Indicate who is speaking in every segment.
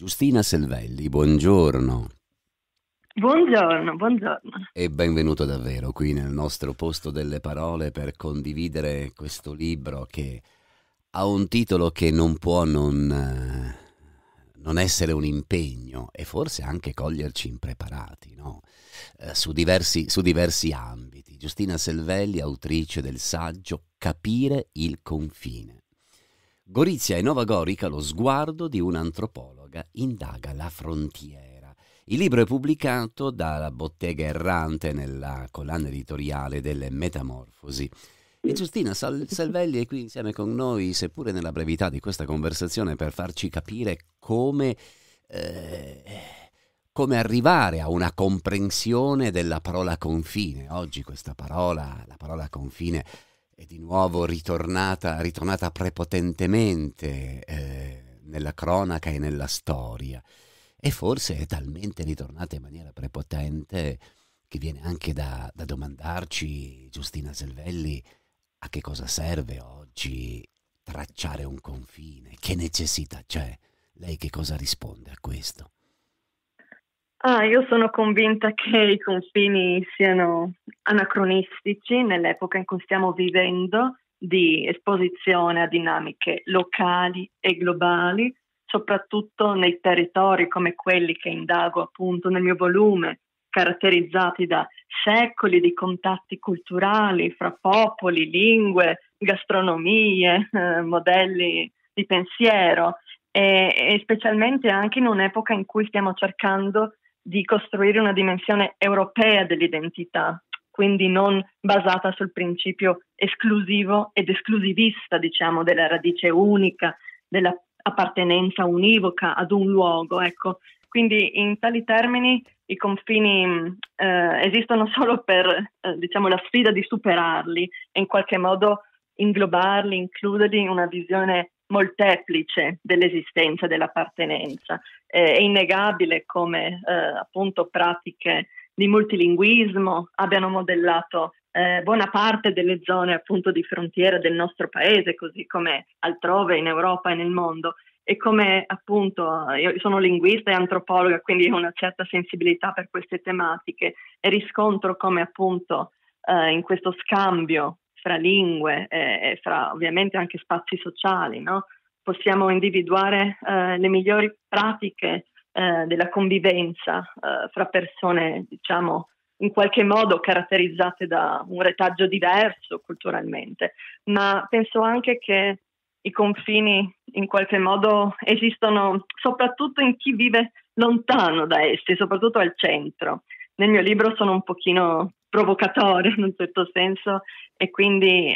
Speaker 1: Giustina Selvelli, buongiorno
Speaker 2: Buongiorno, buongiorno.
Speaker 1: e benvenuto davvero qui nel nostro posto delle parole per condividere questo libro che ha un titolo che non può non essere un impegno e forse anche coglierci impreparati, no? Su diversi ambiti. Giustina Selvelli, autrice del saggio Capire il confine. Gorizia e Nova Gorica, lo sguardo di un'antropologa, indaga la frontiera. Il libro è pubblicato dalla Bottega Errante nella collana editoriale delle Metamorfosi. E Giustina Selvelli è qui insieme con noi, seppure nella brevità di questa conversazione, per farci capire eh, come arrivare a una comprensione della parola confine. Oggi questa parola, la parola confine, è di nuovo ritornata prepotentemente nella cronaca e nella storia. E forse è talmente ritornata in maniera prepotente che viene anche da domandarci, Giustina Selvelli, a che cosa serve oggi tracciare un confine? Che necessità c'è? Lei che cosa risponde a questo?
Speaker 2: Io sono convinta che i confini siano anacronistici nell'epoca in cui stiamo vivendo, di esposizione a dinamiche locali e globali, soprattutto nei territori come quelli che indago appunto nel mio volume, caratterizzati da secoli di contatti culturali fra popoli, lingue, gastronomie, modelli di pensiero e specialmente anche in un'epoca in cui stiamo cercando di costruire una dimensione europea dell'identità, quindi non basata sul principio esclusivo ed esclusivista, diciamo, della radice unica, della appartenenza univoca ad un luogo, ecco. Quindi in tali termini i confini esistono solo per, diciamo, la sfida di superarli e in qualche modo inglobarli, includerli in una visione molteplice dell'esistenza, dell'appartenenza. È innegabile come appunto pratiche di multilinguismo abbiano modellato buona parte delle zone appunto di frontiera del nostro paese, così come altrove in Europa e nel mondo. E come appunto io sono linguista e antropologa, quindi ho una certa sensibilità per queste tematiche e riscontro come appunto in questo scambio fra lingue e fra ovviamente anche spazi sociali, no? Possiamo individuare le migliori pratiche della convivenza fra persone, diciamo, in qualche modo caratterizzate da un retaggio diverso culturalmente, ma penso anche che i confini in qualche modo esistono soprattutto in chi vive lontano da essi, soprattutto al centro. Nel mio libro sono un pochino provocatoria in un certo senso e quindi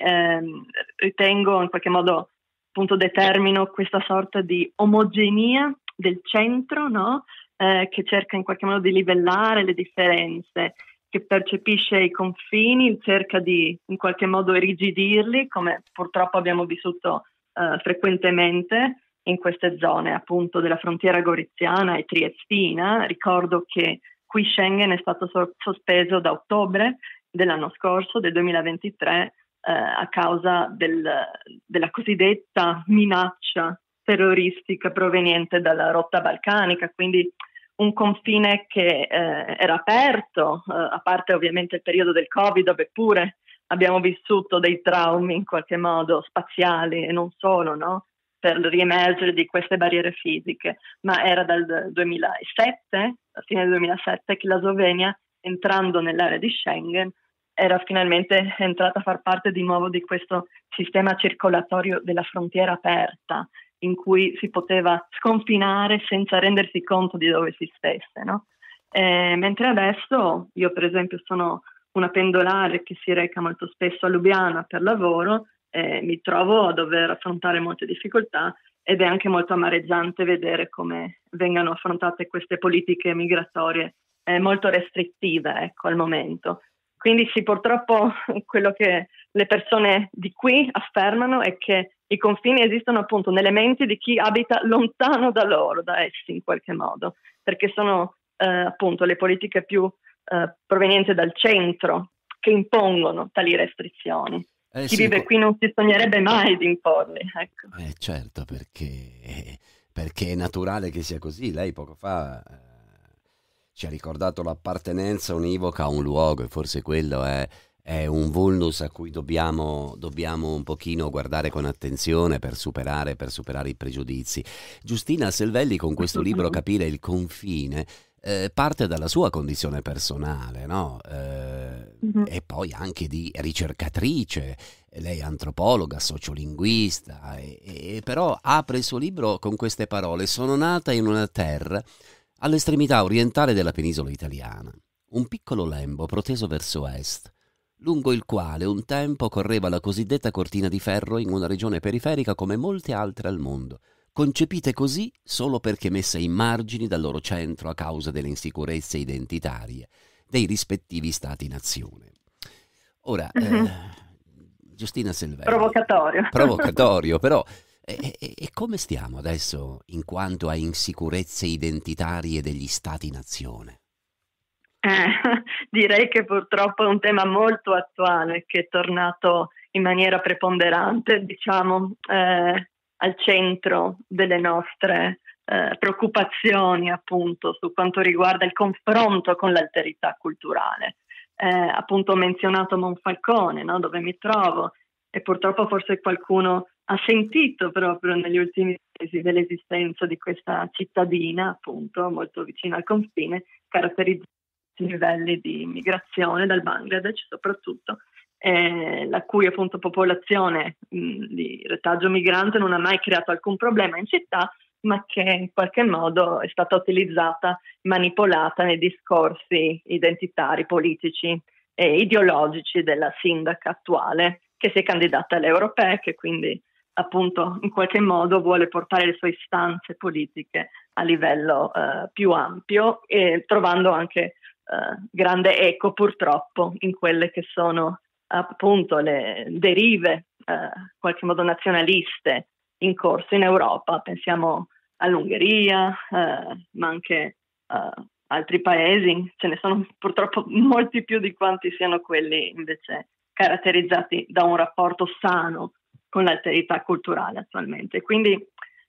Speaker 2: ritengo in qualche modo appunto determino questa sorta di omogenea del centro, no? Che cerca in qualche modo di livellare le differenze, che percepisce i confini, cerca di in qualche modo irrigidirli, come purtroppo abbiamo vissuto frequentemente in queste zone appunto della frontiera goriziana e triestina. Ricordo che qui Schengen è stato sospeso da ottobre dell'anno scorso, del 2023, a causa della cosiddetta minaccia terroristica proveniente dalla rotta balcanica, quindi un confine che era aperto, a parte ovviamente il periodo del Covid, dove pure abbiamo vissuto dei traumi in qualche modo spaziali e non solo, no? Per il riemergere di queste barriere fisiche, ma era dal 2007, a fine del 2007, che la Slovenia, entrando nell'area di Schengen, era finalmente entrata a far parte di nuovo di questo sistema circolatorio della frontiera aperta, in cui si poteva sconfinare senza rendersi conto di dove si stesse, no? Mentre adesso io per esempio sono una pendolare che si reca molto spesso a Lubiana per lavoro, mi trovo a dover affrontare molte difficoltà ed è anche molto amareggiante vedere come vengano affrontate queste politiche migratorie molto restrittive, ecco, al momento. Quindi sì, purtroppo quello che le persone di qui affermano è che i confini esistono appunto nelle menti di chi abita lontano da loro, da essi in qualche modo, perché sono appunto le politiche più provenienti dal centro che impongono tali restrizioni. Chi
Speaker 1: Sì,
Speaker 2: vive qui non si sognerebbe mai di imporli, ecco.
Speaker 1: certo, perché è naturale che sia così. Lei poco fa ci ha ricordato l'appartenenza univoca a un luogo, e forse quello è un vulnus a cui dobbiamo un pochino guardare con attenzione per superare i pregiudizi. Giustina Selvelli, con questo libro Capire il confine, parte dalla sua condizione personale, no? E poi anche di ricercatrice. Lei è antropologa, sociolinguista, e però apre il suo libro con queste parole: sono nata in una terra all'estremità orientale della penisola italiana, un piccolo lembo proteso verso est, lungo il quale un tempo correva la cosiddetta cortina di ferro in una regione periferica come molte altre al mondo, concepite così solo perché messe ai margini dal loro centro a causa delle insicurezze identitarie dei rispettivi stati-nazione. Ora, Giustina Selvelli. Provocatorio, però. E come stiamo adesso in quanto a insicurezze identitarie degli stati-nazione?
Speaker 2: Direi che purtroppo è un tema molto attuale, che è tornato in maniera preponderante, diciamo, al centro delle nostre preoccupazioni, appunto, su quanto riguarda il confronto con l'alterità culturale. Appunto, ho menzionato Monfalcone, no? Dove mi trovo, e purtroppo forse qualcuno ha sentito proprio negli ultimi mesi dell'esistenza di questa cittadina, appunto, molto vicina al confine, caratterizzata livelli di migrazione dal Bangladesh soprattutto, la cui appunto popolazione di retaggio migrante non ha mai creato alcun problema in città, ma che in qualche modo è stata utilizzata, manipolata nei discorsi identitari, politici e ideologici della sindaca attuale, che si è candidata alle europee, che quindi appunto in qualche modo vuole portare le sue istanze politiche a livello più ampio, e trovando anche grande eco purtroppo in quelle che sono appunto le derive in qualche modo nazionaliste in corso in Europa. Pensiamo all'Ungheria, ma anche altri paesi. Ce ne sono purtroppo molti più di quanti siano quelli invece caratterizzati da un rapporto sano con l'alterità culturale attualmente. Quindi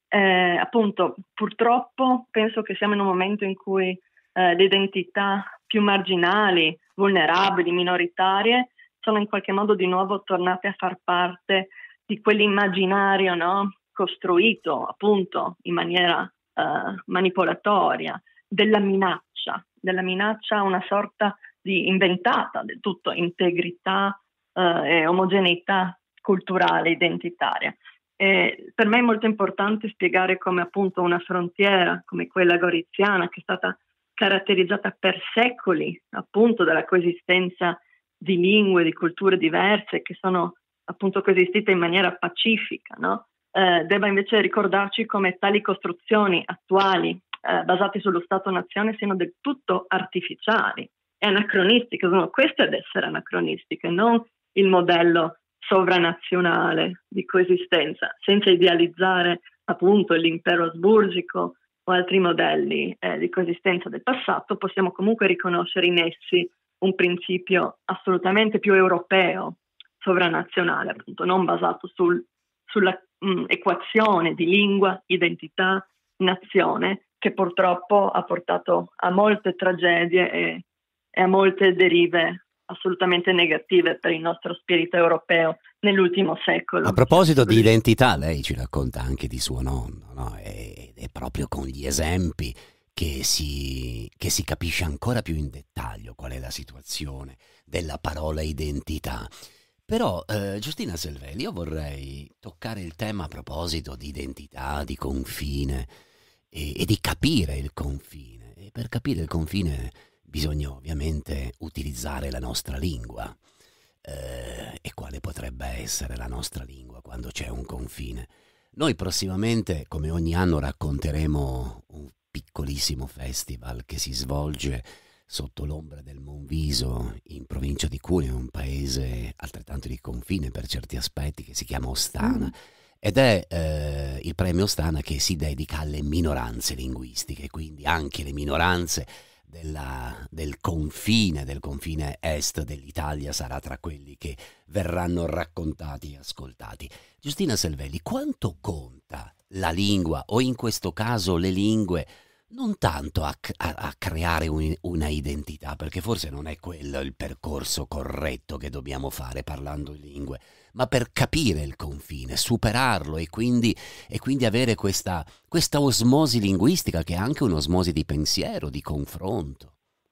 Speaker 2: appunto purtroppo penso che siamo in un momento in cui le identità più marginali, vulnerabili, minoritarie sono in qualche modo di nuovo tornate a far parte di quell'immaginario, no? Costruito appunto in maniera manipolatoria della minaccia, una sorta di inventata del tutto integrità e omogeneità culturale, identitaria. E per me è molto importante spiegare come appunto una frontiera come quella goriziana, che è stata caratterizzata per secoli appunto dalla coesistenza di lingue, di culture diverse che sono appunto coesistite in maniera pacifica, no? Debba invece ricordarci come tali costruzioni attuali basate sullo Stato-nazione siano del tutto artificiali e anacronistiche. Sono queste ad essere anacronistiche, non il modello sovranazionale di coesistenza, senza idealizzare appunto l'impero asburgico o altri modelli di coesistenza del passato. Possiamo comunque riconoscere in essi un principio assolutamente più europeo, sovranazionale, appunto, non basato sulla equazione di lingua, identità, nazione, che purtroppo ha portato a molte tragedie e a molte derive assolutamente negative per il nostro spirito europeo nell'ultimo secolo.
Speaker 1: A proposito di identità, lei ci racconta anche di suo nonno, no? E proprio con gli esempi che si capisce ancora più in dettaglio qual è la situazione della parola identità. Però, Giustina Selvelli, io vorrei toccare il tema a proposito di identità, di confine e di capire il confine. E per capire il confine bisogna ovviamente utilizzare la nostra lingua. E quale potrebbe essere la nostra lingua quando c'è un confine? Noi prossimamente, come ogni anno, racconteremo un piccolissimo festival che si svolge sotto l'ombra del Monviso in provincia di Cuneo, un paese altrettanto di confine per certi aspetti, che si chiama Ostana. Ed è il premio Ostana che si dedica alle minoranze linguistiche, quindi anche le minoranze del confine est dell'Italia sarà tra quelli che verranno raccontati e ascoltati. Giustina Selvelli, quanto conta la lingua, o in questo caso le lingue, non tanto a creare una identità, perché forse non è quello il percorso corretto che dobbiamo fare parlando in lingue, ma per capire il confine, superarlo e quindi avere questa osmosi linguistica che è anche un'osmosi di pensiero, di confronto.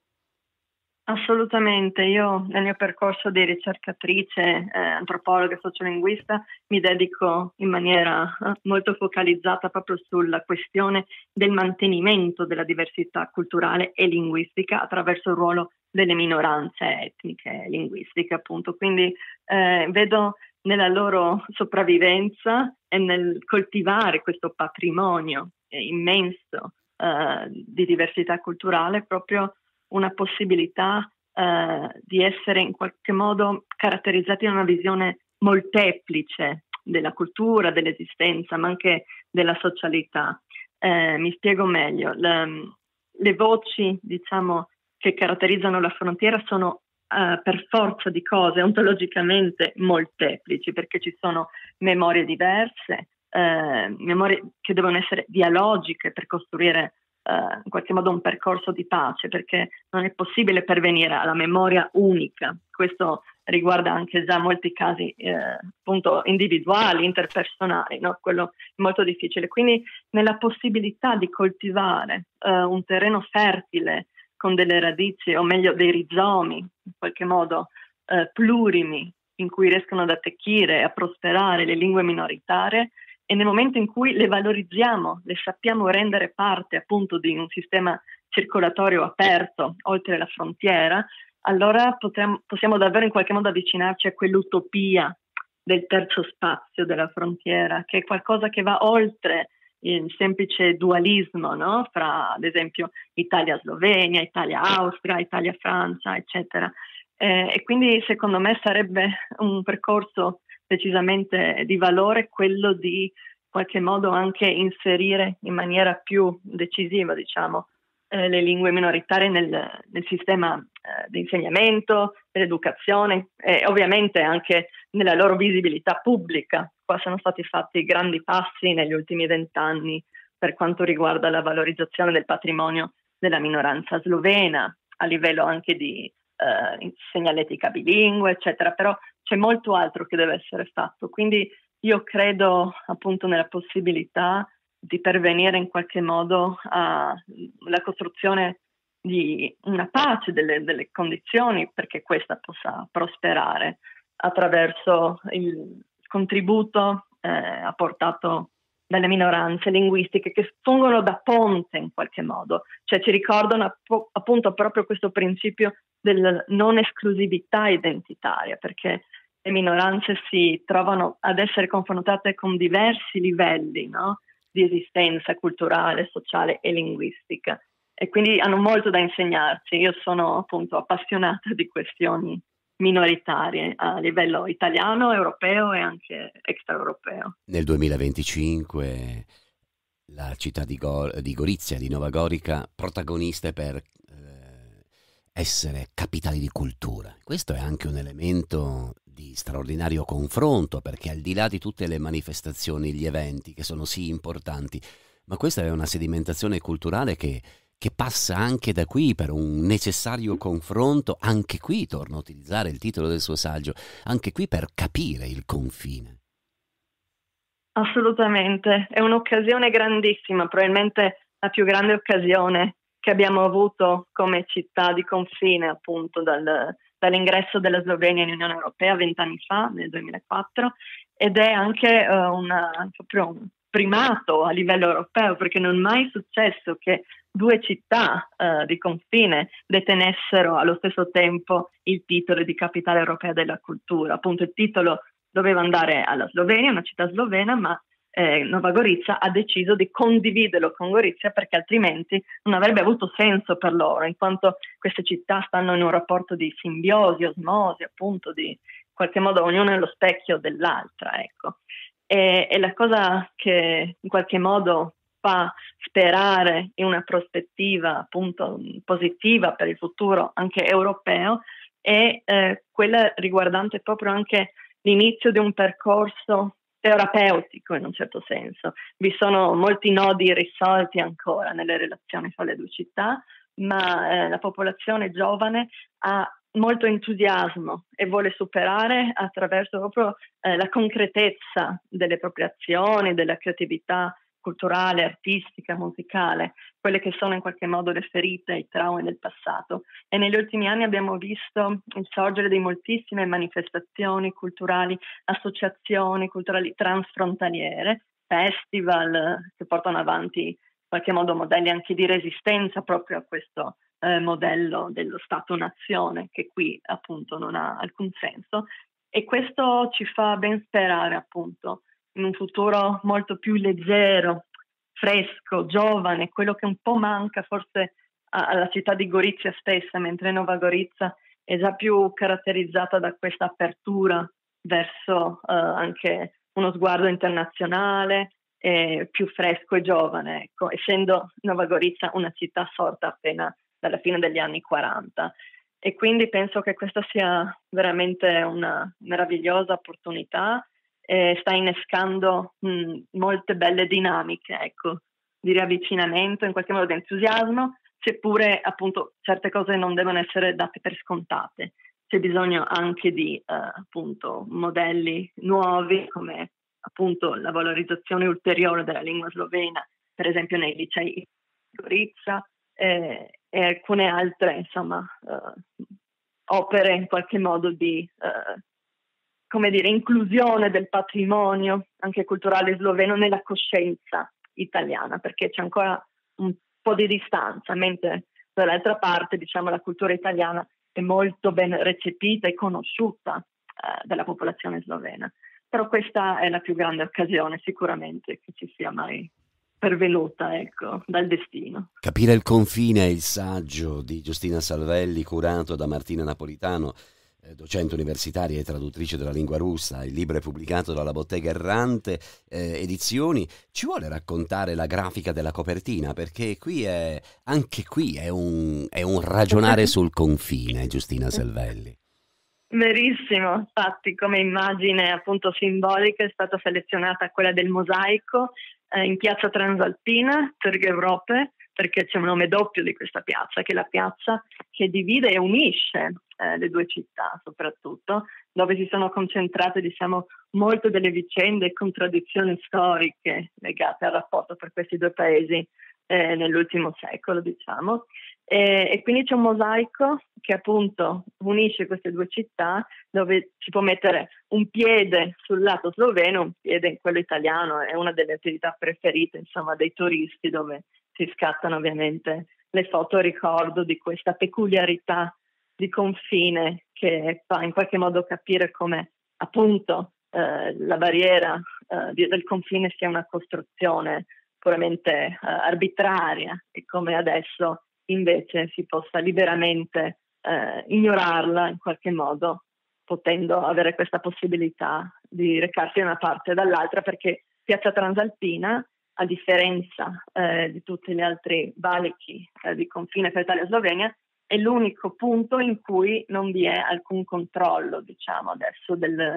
Speaker 2: Assolutamente, io nel mio percorso di ricercatrice, antropologa e sociolinguista, mi dedico in maniera molto focalizzata proprio sulla questione del mantenimento della diversità culturale e linguistica attraverso il ruolo delle minoranze etniche e linguistiche, appunto. Quindi vedo nella loro sopravvivenza e nel coltivare questo patrimonio immenso di diversità culturale proprio una possibilità di essere in qualche modo caratterizzati da una visione molteplice della cultura, dell'esistenza, ma anche della socialità. Mi spiego meglio. Le voci, diciamo, che caratterizzano la frontiera sono per forza di cose ontologicamente molteplici, perché ci sono memorie diverse, memorie che devono essere dialogiche per costruire in qualche modo un percorso di pace, perché non è possibile pervenire alla memoria unica. Questo riguarda anche già molti casi appunto individuali, interpersonali, no? Quello è molto difficile. Quindi nella possibilità di coltivare un terreno fertile con delle radici, o meglio dei rizomi, in qualche modo plurimi, in cui riescono ad attecchire e a prosperare le lingue minoritarie, e nel momento in cui le valorizziamo, le sappiamo rendere parte appunto di un sistema circolatorio aperto oltre la frontiera, allora possiamo davvero in qualche modo avvicinarci a quell'utopia del terzo spazio della frontiera, che è qualcosa che va oltre il semplice dualismo, no? Fra ad esempio Italia-Slovenia, Italia-Austria, Italia-Francia, eccetera. E quindi secondo me sarebbe un percorso decisamente di valore quello di in qualche modo anche inserire in maniera più decisiva, diciamo, le lingue minoritarie nel sistema di insegnamento, dell'educazione e ovviamente anche nella loro visibilità pubblica. Qua sono stati fatti grandi passi negli ultimi 20 anni per quanto riguarda la valorizzazione del patrimonio della minoranza slovena, a livello anche di segnaletica bilingue, eccetera, però c'è molto altro che deve essere fatto. Quindi io credo appunto nella possibilità di pervenire in qualche modo alla costruzione di una pace delle condizioni perché questa possa prosperare attraverso il contributo apportato dalle minoranze linguistiche che fungono da ponte in qualche modo, cioè ci ricordano appunto proprio questo principio della non esclusività identitaria, perché le minoranze si trovano ad essere confrontate con diversi livelli, no? Di esistenza culturale, sociale e linguistica, e quindi hanno molto da insegnarci. Io sono appunto appassionata di questioni minoritarie a livello italiano, europeo e anche extraeuropeo.
Speaker 1: Nel 2025 la città di Gorizia, di Nova Gorica, protagoniste per essere capitali di cultura. Questo è anche un elemento di straordinario confronto, perché al di là di tutte le manifestazioni, gli eventi che sono sì importanti, ma questa è una sedimentazione culturale che passa anche da qui per un necessario confronto. Anche qui torno a utilizzare il titolo del suo saggio, anche qui per capire il confine.
Speaker 2: Assolutamente, è un'occasione grandissima, probabilmente la più grande occasione che abbiamo avuto come città di confine, appunto dall'ingresso della Slovenia in Unione Europea 20 anni fa, nel 2004, ed è anche proprio un primato a livello europeo, perché non è mai successo che due città di confine detenessero allo stesso tempo il titolo di capitale europea della cultura. Appunto il titolo doveva andare alla Slovenia, una città slovena, ma Nova Gorizia ha deciso di condividerlo con Gorizia perché altrimenti non avrebbe avuto senso per loro, in quanto queste città stanno in un rapporto di simbiosi, osmosi, appunto di in qualche modo ognuna è lo specchio dell'altra, ecco. E la cosa che in qualche modo fa sperare in una prospettiva appunto positiva per il futuro anche europeo è quella riguardante proprio anche l'inizio di un percorso terapeutico in un certo senso. Vi sono molti nodi irrisolti ancora nelle relazioni fra le due città, ma la popolazione giovane ha molto entusiasmo e vuole superare attraverso proprio la concretezza delle proprie azioni, della creatività culturale, artistica, musicale, quelle che sono in qualche modo le ferite, i traumi del passato. E negli ultimi anni abbiamo visto il sorgere di moltissime manifestazioni culturali, associazioni culturali transfrontaliere, festival che portano avanti in qualche modo modelli anche di resistenza proprio a questo modello dello Stato-nazione, che qui appunto non ha alcun senso. E questo ci fa ben sperare appunto in un futuro molto più leggero, fresco, giovane, quello che un po' manca forse alla città di Gorizia stessa, mentre Nova Gorizia è già più caratterizzata da questa apertura verso anche uno sguardo internazionale, più fresco e giovane, ecco, essendo Nova Gorizia una città sorta appena dalla fine degli anni 40. E quindi penso che questa sia veramente una meravigliosa opportunità, sta innescando molte belle dinamiche, ecco, di riavvicinamento, in qualche modo di entusiasmo, seppure appunto certe cose non devono essere date per scontate. C'è bisogno anche di appunto modelli nuovi, come appunto la valorizzazione ulteriore della lingua slovena, per esempio nei licei di Gorizia, e alcune altre insomma opere in qualche modo di come dire, inclusione del patrimonio anche culturale sloveno nella coscienza italiana, perché c'è ancora un po' di distanza, mentre dall'altra parte, diciamo, la cultura italiana è molto ben recepita e conosciuta dalla popolazione slovena. Però questa è la più grande occasione sicuramente che ci sia mai pervenuta, ecco, dal destino.
Speaker 1: Capire il confine è il saggio di Giustina Salvelli, curato da Martina Napolitano, docente universitaria e traduttrice della lingua russa. Il libro è pubblicato dalla Bottega Errante Edizioni. Ci vuole raccontare la grafica della copertina? Perché anche qui è un ragionare sul confine, Giustina Salvelli.
Speaker 2: Verissimo, infatti come immagine appunto simbolica è stata selezionata quella del mosaico in piazza Transalpina, Târgu Europe, perché c'è un nome doppio di questa piazza, che è la piazza che divide e unisce le due città, soprattutto, dove si sono concentrate, diciamo, molte delle vicende e contraddizioni storiche legate al rapporto tra questi due paesi nell'ultimo secolo, diciamo. E quindi c'è un mosaico che appunto unisce queste due città, dove si può mettere un piede sul lato sloveno, un piede in quello italiano. È una delle attività preferite, insomma, dei turisti, dove si scattano ovviamente le foto a ricordo di questa peculiarità di confine che fa in qualche modo capire come appunto la barriera del confine sia una costruzione puramente arbitraria, e come adesso invece si possa liberamente ignorarla in qualche modo, potendo avere questa possibilità di recarsi da una parte e dall'altra, perché Piazza Transalpina, a differenza di tutti gli altri valichi di confine tra Italia e Slovenia, è l'unico punto in cui non vi è alcun controllo, diciamo adesso,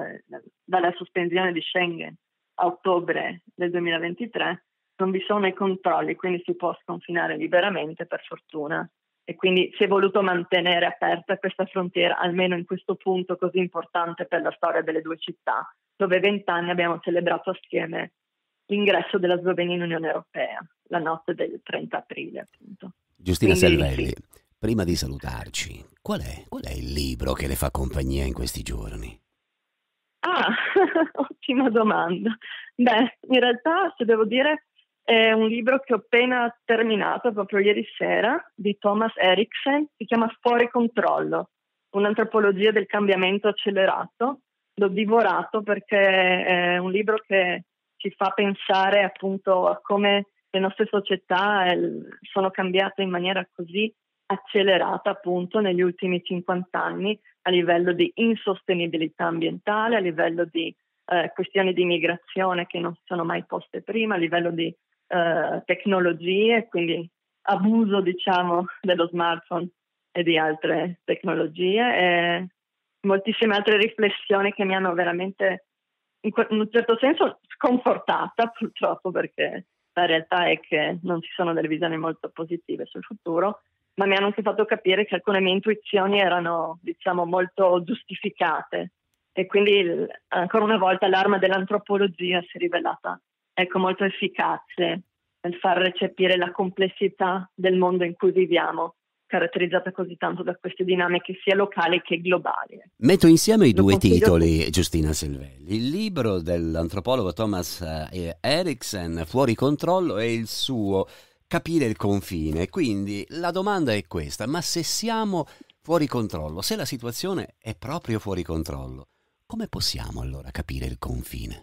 Speaker 2: dalla sospensione di Schengen a ottobre del 2023, non vi sono i controlli, quindi si può sconfinare liberamente, per fortuna, e quindi si è voluto mantenere aperta questa frontiera, almeno in questo punto così importante per la storia delle due città, dove 20 anni abbiamo celebrato assieme l'ingresso della Slovenia in Unione Europea, la notte del 30 aprile, appunto.
Speaker 1: Giustina
Speaker 2: Quindi,
Speaker 1: Salvelli,
Speaker 2: sì.
Speaker 1: prima di salutarci, qual è il libro che le fa compagnia in questi giorni?
Speaker 2: Ah, ottima domanda. Beh, in realtà, se devo dire, è un libro che ho appena terminato proprio ieri sera, di Thomas Eriksen, si chiama Fuori controllo, un'antropologia del cambiamento accelerato. L'ho divorato perché è un libro che ci fa pensare appunto a come le nostre società sono cambiate in maniera così accelerata appunto negli ultimi 50 anni, a livello di insostenibilità ambientale, a livello di questioni di migrazione che non si sono mai poste prima, a livello di tecnologie, quindi abuso, diciamo, dello smartphone e di altre tecnologie, e moltissime altre riflessioni che mi hanno veramente in un certo senso sconfortata purtroppo, perché la realtà è che non ci sono delle visioni molto positive sul futuro, ma mi hanno anche fatto capire che alcune mie intuizioni erano, diciamo, molto giustificate, e quindi ancora una volta l'arma dell'antropologia si è rivelata, ecco, molto efficace nel far recepire la complessità del mondo in cui viviamo, caratterizzata così tanto da queste dinamiche sia locali che globali.
Speaker 1: Metto insieme i
Speaker 2: Lo
Speaker 1: due
Speaker 2: consiglio
Speaker 1: titoli, Giustina Selvelli, il libro dell'antropologo Thomas Eriksen, Fuori controllo, e il suo, Capire il confine. Quindi la domanda è questa: ma se siamo fuori controllo, se la situazione è proprio fuori controllo, come possiamo allora capire il confine?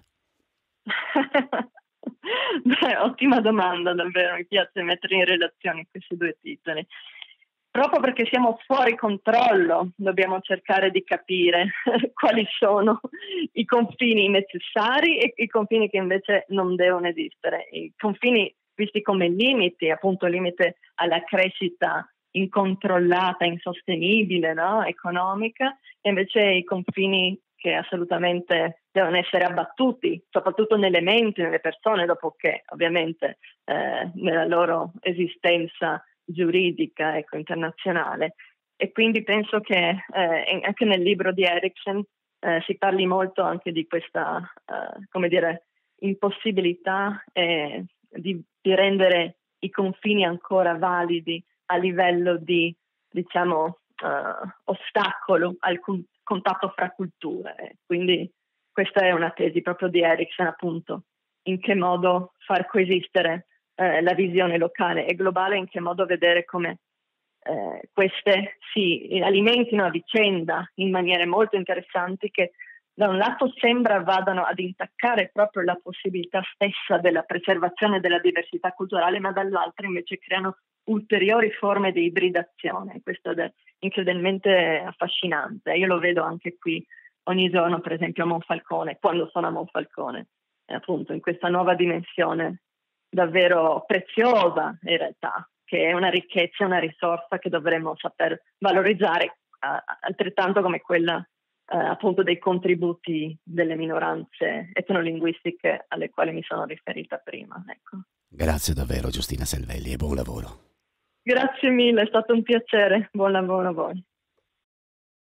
Speaker 2: Beh, ottima domanda, davvero, mi piace mettere in relazione questi due titoli. Proprio perché siamo fuori controllo, dobbiamo cercare di capire quali sono i confini necessari e i confini che invece non devono esistere. I confini visti come limiti, appunto limite alla crescita incontrollata, insostenibile, no? Economica, e invece i confini che assolutamente devono essere abbattuti, soprattutto nelle menti, nelle persone, dopo che ovviamente nella loro esistenza giuridica, ecco, internazionale. E quindi penso che anche nel libro di Eriksen si parli molto anche di questa, come dire, impossibilità di rendere i confini ancora validi a livello di, diciamo, ostacolo al contatto fra culture. Quindi questa è una tesi proprio di Eriksen, appunto, in che modo far coesistere la visione locale e globale, in che modo vedere come queste si alimentino a vicenda in maniere molto interessanti, che da un lato sembra vadano ad intaccare proprio la possibilità stessa della preservazione della diversità culturale, ma dall'altro invece creano ulteriori forme di ibridazione. Questo è incredibilmente affascinante. Io lo vedo anche qui ogni giorno, per esempio a Monfalcone, quando sono a Monfalcone, appunto in questa nuova dimensione davvero preziosa in realtà, che è una ricchezza, una risorsa che dovremmo saper valorizzare, altrettanto come quella appunto dei contributi delle minoranze etnolinguistiche alle quali mi sono riferita prima. Ecco.
Speaker 1: Grazie davvero Giustina Selvelli e buon lavoro.
Speaker 2: Grazie mille, è stato un piacere, buon lavoro a voi.